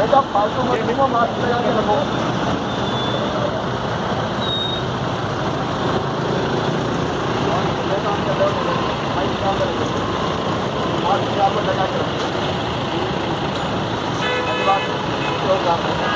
बेटा फालतू मत घूमो, मास्क लगा के रखो। मास्क लगा के रखो।